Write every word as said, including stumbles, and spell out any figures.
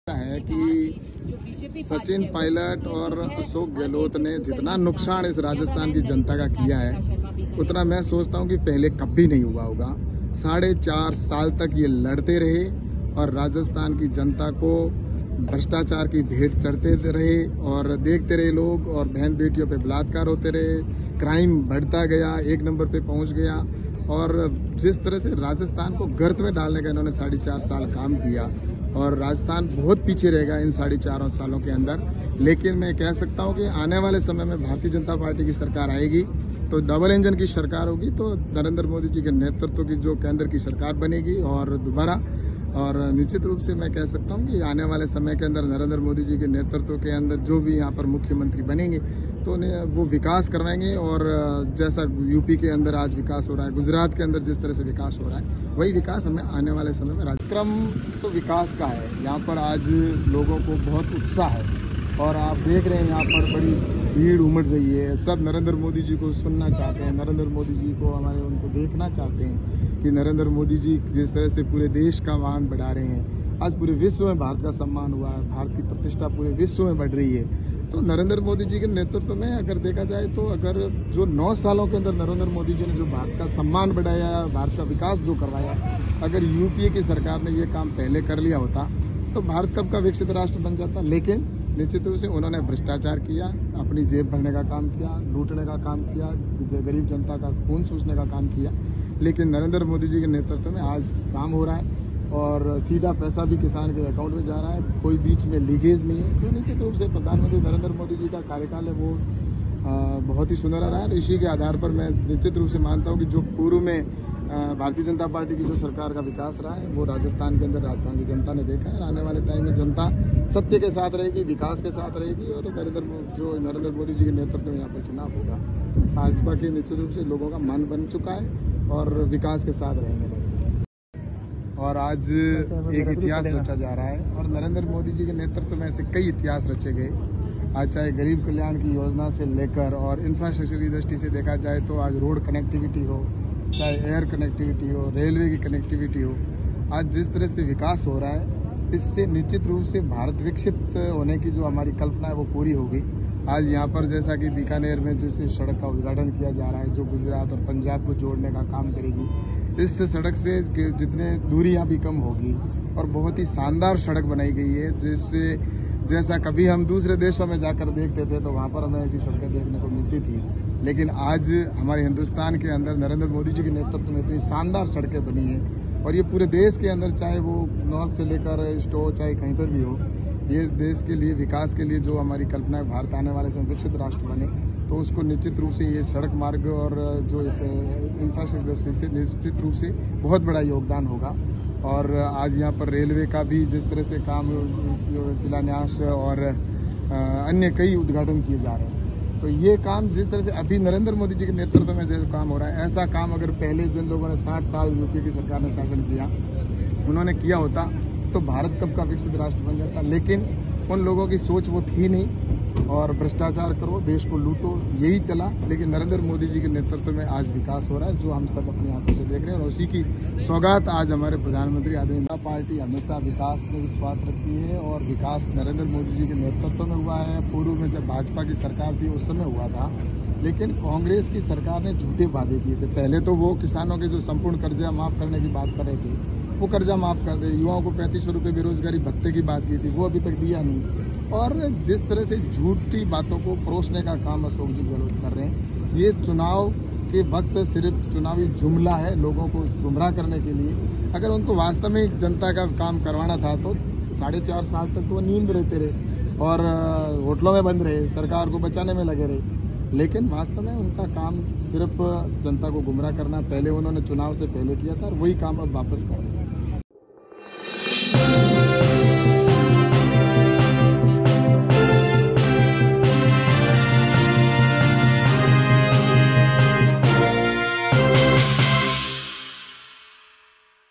है कि सचिन पायलट और अशोक गहलोत ने जितना नुकसान इस राजस्थान की जनता का किया है उतना मैं सोचता हूं कि पहले कभी नहीं हुआ होगा। साढ़े चार साल तक ये लड़ते रहे और राजस्थान की जनता को भ्रष्टाचार की भेंट चढ़ते रहे और देखते रहे लोग, और बहन बेटियों पे बलात्कार होते रहे, क्राइम बढ़ता गया, एक नंबर पे पहुंच गया। और जिस तरह से राजस्थान को गर्त में डालने का इन्होंने साढ़े चार साल काम किया और राजस्थान बहुत पीछे रहेगा इन साढ़े चार सालों के अंदर। लेकिन मैं कह सकता हूं कि आने वाले समय में भारतीय जनता पार्टी की सरकार आएगी तो डबल इंजन की सरकार होगी, तो नरेंद्र मोदी जी के नेतृत्व की जो केंद्र की सरकार बनेगी और दोबारा। और निश्चित रूप से मैं कह सकता हूं कि आने वाले समय के अंदर नरेंद्र मोदी जी के नेतृत्व के अंदर जो भी यहाँ पर मुख्यमंत्री बनेंगे तो वो विकास करवाएंगे। और जैसा यूपी के अंदर आज विकास हो रहा है, गुजरात के अंदर जिस तरह से विकास हो रहा है, वही विकास हमें आने वाले समय में कार्यक्रम तो विकास का है। यहाँ पर आज लोगों को बहुत उत्साह है और आप देख रहे हैं यहाँ पर बड़ी भीड़ उमड़ रही है। सब नरेंद्र मोदी जी को सुनना चाहते हैं, नरेंद्र मोदी जी को हमारे उनको देखना चाहते हैं कि नरेंद्र मोदी जी जिस तरह से पूरे देश का मान बढ़ा रहे हैं। आज पूरे विश्व में भारत का सम्मान हुआ है, भारत की प्रतिष्ठा पूरे विश्व में बढ़ रही है। तो नरेंद्र मोदी जी के नेतृत्व में अगर देखा जाए तो अगर जो नौ सालों के अंदर नरेंद्र मोदी जी ने जो भारत का सम्मान बढ़ाया, भारत का विकास जो करवाया, अगर यूपीए की सरकार ने ये काम पहले कर लिया होता तो भारत कब का विकसित राष्ट्र बन जाता। लेकिन निश्चित रूप से उन्होंने भ्रष्टाचार किया, अपनी जेब भरने का काम किया, लूटने का काम किया, गरीब जनता का खून चूसने का काम किया। लेकिन नरेंद्र मोदी जी के नेतृत्व में आज काम हो रहा है और सीधा पैसा भी किसान के अकाउंट में जा रहा है, कोई बीच में लीकेज नहीं है। तो निश्चित रूप से प्रधानमंत्री नरेंद्र मोदी जी का कार्यकाल है वो आ, बहुत ही सुनहरा रहा है। इसी के आधार पर मैं निश्चित रूप से मानता हूँ कि जो पूर्व में भारतीय जनता पार्टी की जो सरकार का विकास रहा है वो राजस्थान के अंदर राजस्थान की जनता ने देखा है। आने वाले टाइम में जनता सत्य के साथ रहेगी, विकास के साथ रहेगी और नरेंद्र जो नरेंद्र मोदी जी के नेतृत्व में यहाँ पर चुनाव होगा, भाजपा के निश्चित रूप से लोगों का मन बन चुका है और विकास के साथ रहेंगे। और आज एक इतिहास रचा जा रहा है और नरेंद्र मोदी जी के नेतृत्व में ऐसे कई इतिहास रचे गए। आज चाहे गरीब कल्याण की योजना से लेकर और इंफ्रास्ट्रक्चर की दृष्टि से देखा जाए तो आज रोड कनेक्टिविटी हो, चाहे एयर कनेक्टिविटी हो, रेलवे की कनेक्टिविटी हो, आज जिस तरह से विकास हो रहा है इससे निश्चित रूप से भारत विकसित होने की जो हमारी कल्पना है वो पूरी होगी। आज यहाँ पर जैसा कि बीकानेर में जिस सड़क का उद्घाटन किया जा रहा है जो गुजरात और पंजाब को जोड़ने का काम करेगी, इस सड़क से जितने दूरियाँ भी कम होगी और बहुत ही शानदार सड़क बनाई गई है, जिससे जैसा कभी हम दूसरे देशों में जाकर देखते थे तो वहाँ पर हमें ऐसी सड़कें देखने को मिलती थी। लेकिन आज हमारे हिंदुस्तान के अंदर नरेंद्र मोदी जी के नेतृत्व में इतनी शानदार सड़कें बनी हैं और ये पूरे देश के अंदर, चाहे वो नॉर्थ से लेकर ईस्ट हो, चाहे कहीं पर भी हो, ये देश के लिए विकास के लिए जो हमारी कल्पना है भारत आने वाले समय विकसित राष्ट्र बने, तो उसको निश्चित रूप से ये सड़क मार्ग और जो इंफ्रास्ट्रक्चर से निश्चित रूप से बहुत बड़ा योगदान होगा। और आज यहाँ पर रेलवे का भी जिस तरह से काम शिलान्यास और अन्य कई उद्घाटन किए जा रहे हैं, तो ये काम जिस तरह से अभी नरेंद्र मोदी जी के नेतृत्व में जैसे काम हो रहा है, ऐसा काम अगर पहले जिन लोगों ने साठ साल यूपी की सरकार ने शासन किया उन्होंने किया होता तो भारत कब का विकसित राष्ट्र बन जाता। लेकिन उन लोगों की सोच वो थी नहीं और भ्रष्टाचार करो, देश को लूटो, यही चला। लेकिन नरेंद्र मोदी जी के नेतृत्व में आज विकास हो रहा है जो हम सब अपनी आंखों से देख रहे हैं और उसी की सौगात आज हमारे प्रधानमंत्री आदरणीय जनता पार्टी हमेशा विकास में विश्वास रखती है और विकास नरेंद्र मोदी जी के नेतृत्व में हुआ है। पूर्व में जब भाजपा की सरकार थी उस समय हुआ था, लेकिन कांग्रेस की सरकार ने झूठे वादे किए थे। पहले तो वो किसानों के जो संपूर्ण कर्जा माफ करने की बात कर रहे थे, वो कर्जा माफ कर दे, युवाओं को पैंतीस सौ रुपये बेरोजगारी भत्ते की बात की थी, वो अभी तक दिया नहीं। और जिस तरह से झूठी बातों को परोसने का काम अशोक जी गहलोत कर रहे हैं, ये चुनाव के वक्त सिर्फ चुनावी जुमला है लोगों को गुमराह करने के लिए। अगर उनको वास्तव में जनता का काम करवाना था तो साढ़े चार साल तक तो वो नींद रहते रहे और होटलों में बंद रहे, सरकार को बचाने में लगे रहे। लेकिन वास्तव में उनका काम सिर्फ जनता को गुमराह करना पहले उन्होंने चुनाव से पहले किया था और वही काम अब वापस कर रहे हैं।